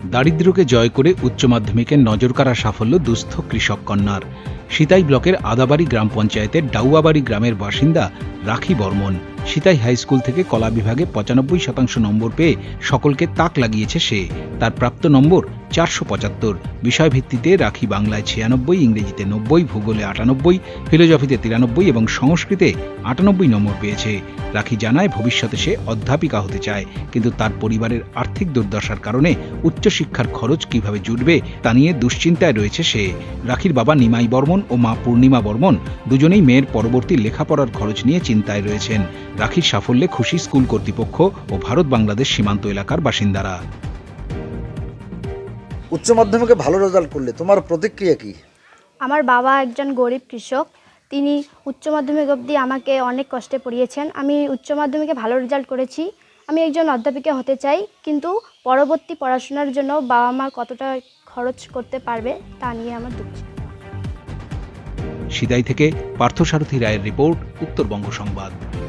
দারিদ্র্যকে জয় করে উচ্চ মাধ্যমিকের নজরকাড়া সাফল্য দুস্থ কৃষক কন্যার। সিতাই ব্লকের আদাবাড়ি গ্রাম পঞ্চায়েতের ডাউয়াবাড়ি গ্রামের বাসিন্দা রাখি বর্মন সিতাই হাই স্কুল থেকে কলা বিভাগে 95% নম্বর পেয়ে সকলকে তাক লাগিয়েছে সে। তার প্রাপ্ত নম্বর 475। বিষয়ভিত্তিতে রাখি বাংলায় 96, ইংরেজিতে 90, ভূগোলে 98, ফিলোজফিতে 93 এবং সংস্কৃতে 98 নম্বর পেয়েছে। রাখি জানায় ভবিষ্যতে সে অধ্যাপিকা হতে চায়, কিন্তু তার পরিবারের আর্থিক দুর্দশার কারণে উচ্চশিক্ষার খরচ কিভাবে জুটবে তা নিয়ে দুশ্চিন্তায় রয়েছে সে। রাখির বাবা নিমাই বর্মন ও মা পূর্ণিমা বর্মন দুজনেই মেয়ের পরবর্তী লেখাপড়ার খরচ নিয়ে চিন্তায় রয়েছেন। রাখির সাফল্যে খুশি স্কুল কর্তৃপক্ষ ও ভারত বাংলাদেশ সীমান্ত এলাকার বাসিন্দারা। উচ্চ মাধ্যমিকে ভালো রেজাল্ট করলে তোমার প্রতিক্রিয়া কি? আমার বাবা একজন গরিব কৃষক, তিনি উচ্চ মাধ্যমিক অবধি আমাকে অনেক কষ্টে পড়িয়েছেন। আমি উচ্চ মাধ্যমিকে ভালো রেজাল্ট করেছি। আমি একজন অধ্যাপিকা হতে চাই, কিন্তু পরবর্তী পড়াশোনার জন্য বাবা মা কতটা খরচ করতে পারবে তা নিয়ে আমার দুঃখ। সিতাই থেকে পার্থসারথী রায়ের রিপোর্ট, উত্তরবঙ্গ সংবাদ।